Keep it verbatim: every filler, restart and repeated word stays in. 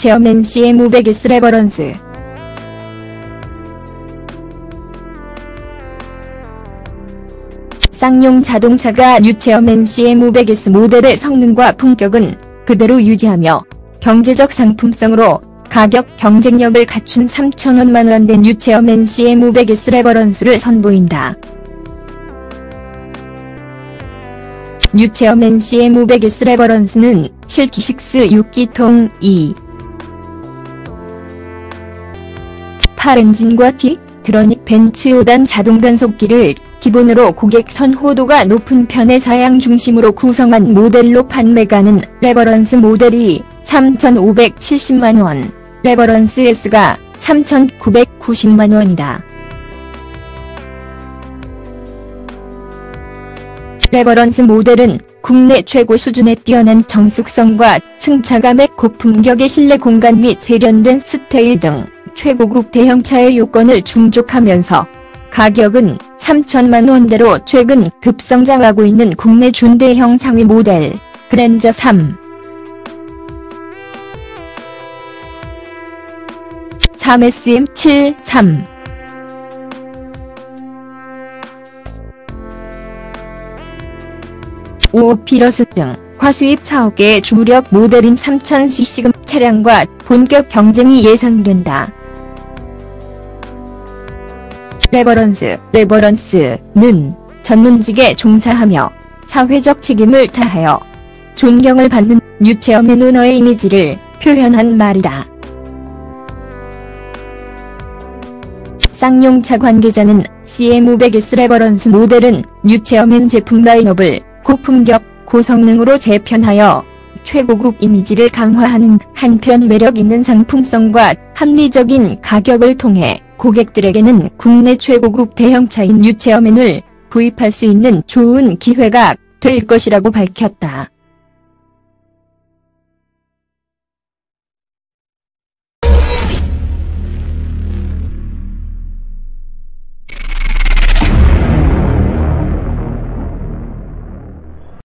뉴체어맨 씨엠 오백 에스 레버런스. 쌍용 자동차가 뉴체어맨 씨엠 오백 에스 모델의 성능과 품격은 그대로 유지하며 경제적 상품성으로 가격 경쟁력을 갖춘 삼천오백만 원대 뉴체어맨 씨엠 오백 에스 레버런스를 선보인다. 뉴체어맨 씨엠 오백 에스 레버런스는 실키식스 육 기통 이 팔 엔진과 T, 드러닉 벤츠 오 단 자동 변속기를 기본으로 고객 선호도가 높은 편의 사양 중심으로 구성한 모델로 판매가는 레버런스 모델이 삼천오백칠십만 원, 레버런스 S가 삼천구백구십만 원이다. 레버런스 모델은 국내 최고 수준의 뛰어난 정숙성과 승차감의 고품격의 실내 공간 및 세련된 스타일 등 최고급 대형차의 요건을 충족하면서 가격은 삼천만 원대로 최근 급성장하고 있는 국내 준대형 상위 모델 그랜저 삼, 삼 에스엠 칠, 삼, 오 피러스 등 과수입 차업계의 주력 모델인 삼천 씨씨급 차량과 본격 경쟁이 예상된다. 레버런스, 레버런스는 전문직에 종사하며 사회적 책임을 다하여 존경을 받는 뉴체어맨 오너의 이미지를 표현한 말이다. 쌍용차 관계자는 씨엠 오백 에스 레버런스 모델은 뉴체어맨 제품 라인업을 고품격, 고성능으로 재편하여 최고급 이미지를 강화하는 한편 매력 있는 상품성과 합리적인 가격을 통해 고객들에게는 국내 최고급 대형차인 뉴체어맨을 구입할 수 있는 좋은 기회가 될 것이라고 밝혔다.